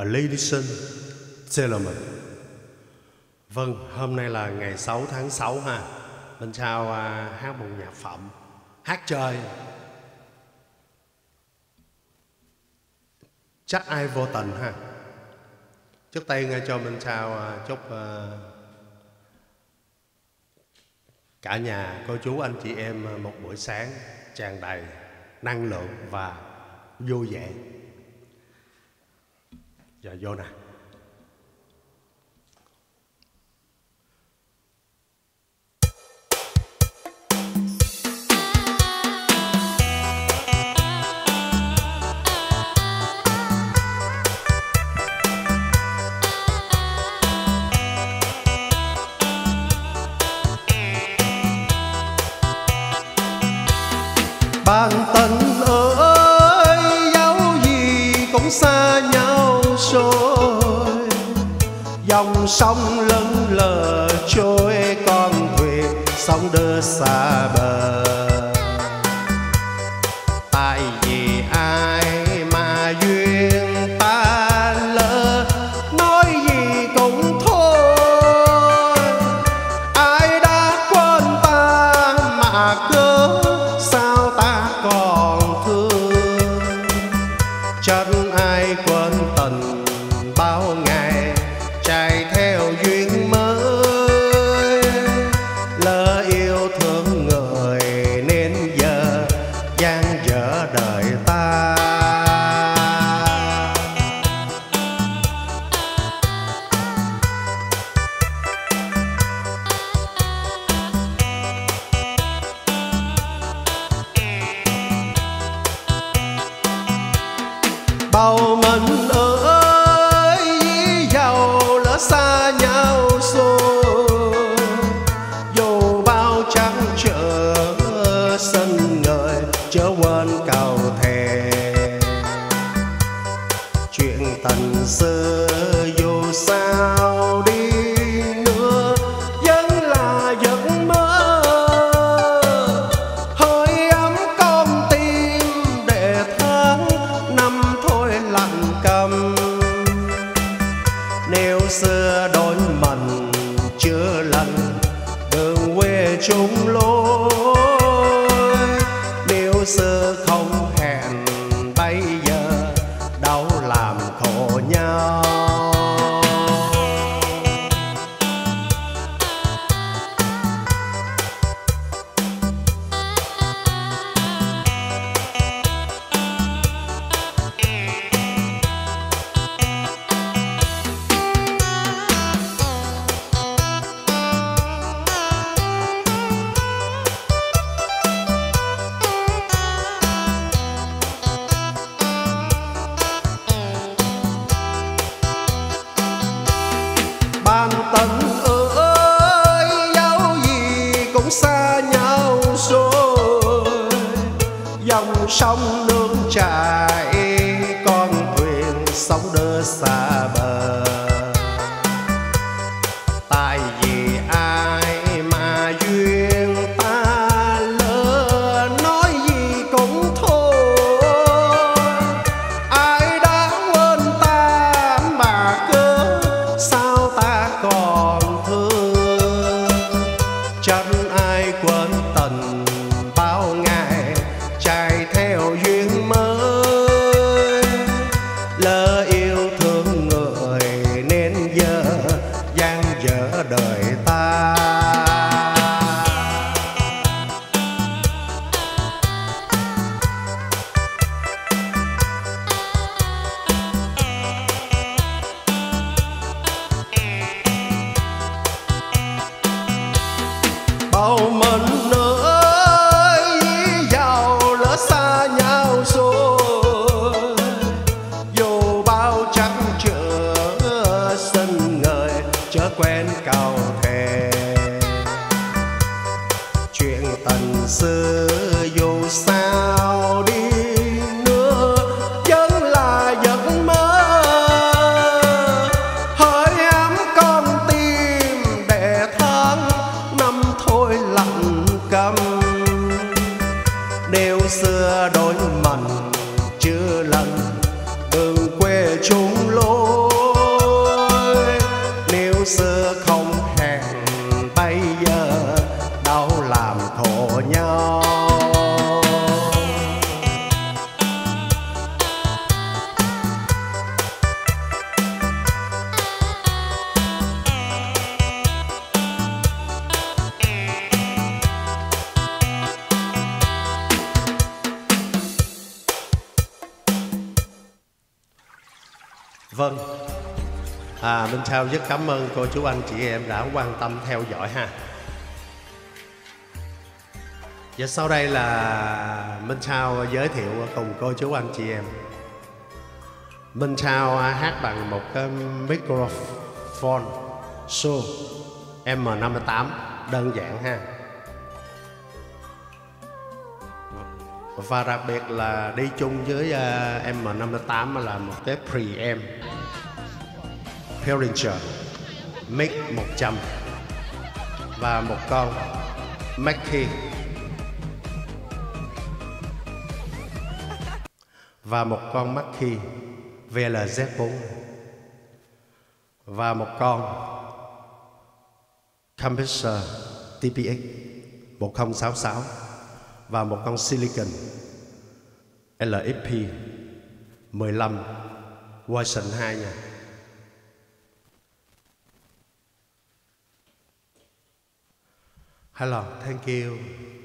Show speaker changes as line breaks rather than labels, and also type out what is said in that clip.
Ladies and gentlemen. Vâng, hôm nay là ngày 6 tháng 6 ha. Mình chào hát một nhạc phẩm, hát chơi. Chắc ai vô tình ha. Trước tiên cho mình chào chúc cả nhà, cô chú, anh chị em một buổi sáng tràn đầy năng lượng và vui vẻ. Giờ vô nè. Bạn tình ơi, dẫu gì cũng xa nhau rồi. Dòng sông lững lờ trôi, con thuyền sóng đưa xa bờ. Tại vì ai mà duyên ta lỡ, nói gì cũng thôi. Ai đã quên ta mà cớ sao ta còn thương. Chân ai quên tình bao ngày chạy theo duyên mới. Lỡ yêu thương người nên giờ dang dở đời ta. Bầu mình ơi, dẫu lỡ xa nhau rồi. Dù bao trắng trở sân ngời, chớ quên cầu thề. Chuyện tình xưa dù sao đi nữa vẫn là giấc mơ. Hơi ấm con tim để tháng năm thôi lặng câm. Nếu xưa đôi mình chưa lần đường quê chung lối. Nếu xưa không hẹn bây giờ đâu làm khổ nhau. Bạn tình ơi, dẫu gì cũng xa nhau rồi. Dòng sông nước chảy, con thuyền sóng đưa xa bờ. Tại vì ai mà duyên ta lỡ, nói gì cũng thôi. Ai đã quên ta mà cớ sao ta còn thương. Chân ai quên tình bao ngày chạy theo duyên mới. Lỡ yêu thương người nên giờ dang dở đời ta. Bầu mình ơi, dẫu lỡ xa nhau rồi. Dù bao trắng trở sân ngời, chớ quên cầu thề. Chuyện tình xưa dù sao đi nữa vẫn là giấc mơ. Hơi ấm con tim để tháng năm thôi lặng câm. Nếu xưa đôi mình chưa lần đường quê chung lối. nhau. Vâng, Minh Thao rất cảm ơn cô chú anh chị em đã quan tâm theo dõi ha. Và sau đây là Minh Thao giới thiệu cùng cô chú anh chị em. Minh Thao hát bằng một cái microphone Shure M58 đơn giản ha. Và đặc biệt là đi chung với M58 là một cái preamp Behringer mic 100 và một con Mackie VLZ4 và một con Compressor TPX 1066 và một con Silicon LFP 15 version 2 nha. Hello, thank you.